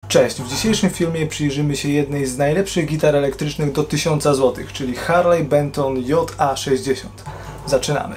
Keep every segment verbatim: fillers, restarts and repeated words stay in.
Cześć, w dzisiejszym filmie przyjrzymy się jednej z najlepszych gitar elektrycznych do tysiąca złotych, czyli Harley Benton J A sześćdziesiąt. Zaczynamy!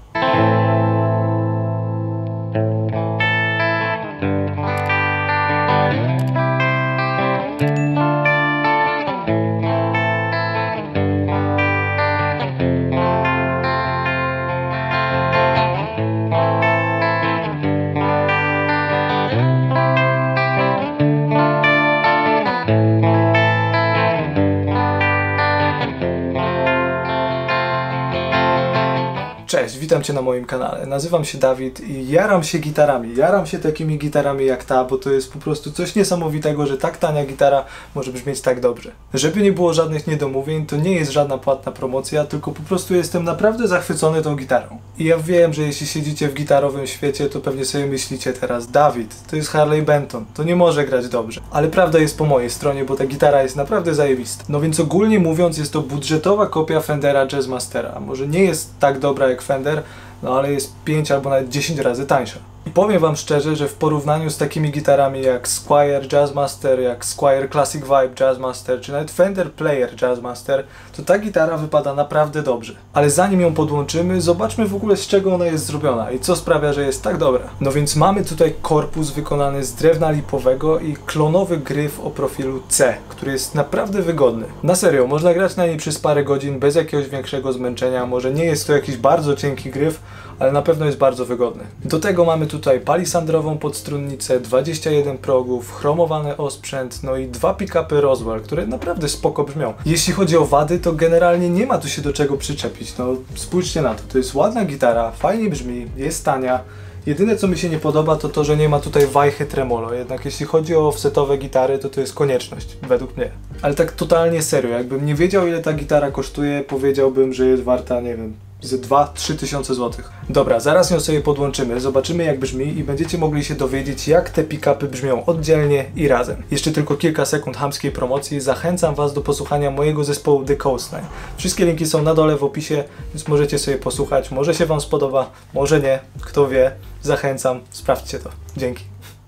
Cześć, witam Cię na moim kanale. Nazywam się Dawid i jaram się gitarami. Jaram się takimi gitarami jak ta, bo to jest po prostu coś niesamowitego, że tak tania gitara może brzmieć tak dobrze. Żeby nie było żadnych niedomówień, to nie jest żadna płatna promocja, tylko po prostu jestem naprawdę zachwycony tą gitarą. I ja wiem, że jeśli siedzicie w gitarowym świecie, to pewnie sobie myślicie teraz: Dawid, to jest Harley Benton, to nie może grać dobrze. Ale prawda jest po mojej stronie, bo ta gitara jest naprawdę zajebista. No więc ogólnie mówiąc, jest to budżetowa kopia Fendera Jazzmastera. Może nie jest tak dobra jak Fender, no ale jest pięć albo nawet dziesięć razy tańsza. I powiem wam szczerze, że w porównaniu z takimi gitarami jak Squier Jazzmaster, jak Squier Classic Vibe Jazzmaster, czy nawet Fender Player Jazzmaster, to ta gitara wypada naprawdę dobrze. Ale zanim ją podłączymy, zobaczmy w ogóle, z czego ona jest zrobiona i co sprawia, że jest tak dobra. No więc mamy tutaj korpus wykonany z drewna lipowego i klonowy gryf o profilu C, który jest naprawdę wygodny. Na serio, można grać na niej przez parę godzin bez jakiegoś większego zmęczenia. Może nie jest to jakiś bardzo cienki gryf, ale na pewno jest bardzo wygodny. Do tego mamy tutaj palisandrową podstrunnicę, dwadzieścia jeden progów, chromowany osprzęt, no i dwa pick-upy Roswell, które naprawdę spoko brzmią. Jeśli chodzi o wady, to generalnie nie ma tu się do czego przyczepić. No spójrzcie na to, to jest ładna gitara, fajnie brzmi, jest tania. Jedyne co mi się nie podoba, to to, że nie ma tutaj wajchy tremolo, jednak jeśli chodzi o offsetowe gitary, to to jest konieczność, według mnie. Ale tak totalnie serio, jakbym nie wiedział, ile ta gitara kosztuje, powiedziałbym, że jest warta, nie wiem, ze dwa do trzech tysiące złotych. Dobra, zaraz ją sobie podłączymy, zobaczymy jak brzmi i będziecie mogli się dowiedzieć, jak te pick-upy brzmią oddzielnie i razem. Jeszcze tylko kilka sekund chamskiej promocji. Zachęcam was do posłuchania mojego zespołu The Coastline. Wszystkie linki są na dole w opisie, więc możecie sobie posłuchać. Może się wam spodoba, może nie, kto wie. Zachęcam, sprawdźcie to. Dzięki.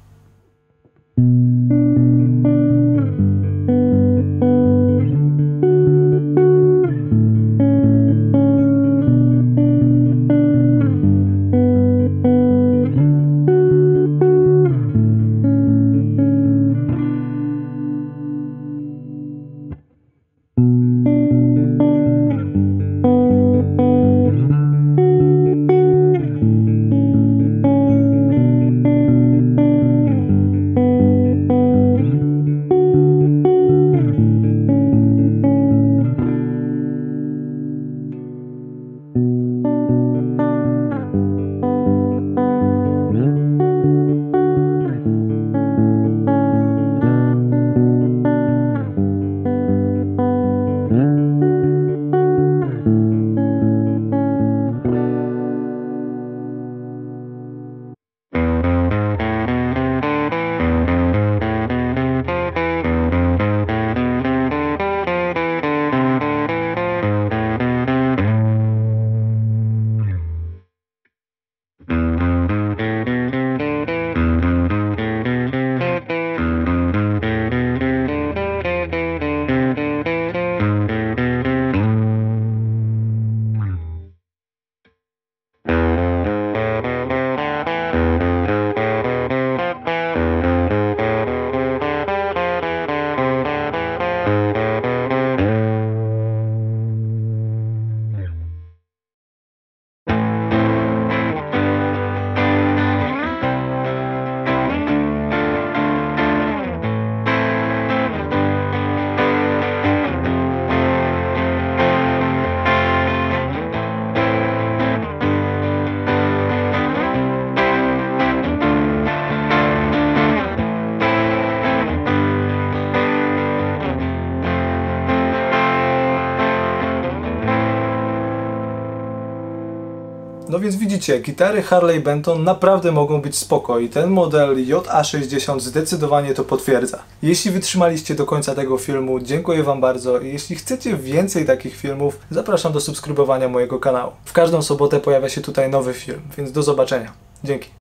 No więc widzicie, gitary Harley Benton naprawdę mogą być spoko i ten model J A sześćdziesiąt zdecydowanie to potwierdza. Jeśli wytrzymaliście do końca tego filmu, dziękuję wam bardzo i jeśli chcecie więcej takich filmów, zapraszam do subskrybowania mojego kanału. W każdą sobotę pojawia się tutaj nowy film, więc do zobaczenia. Dzięki.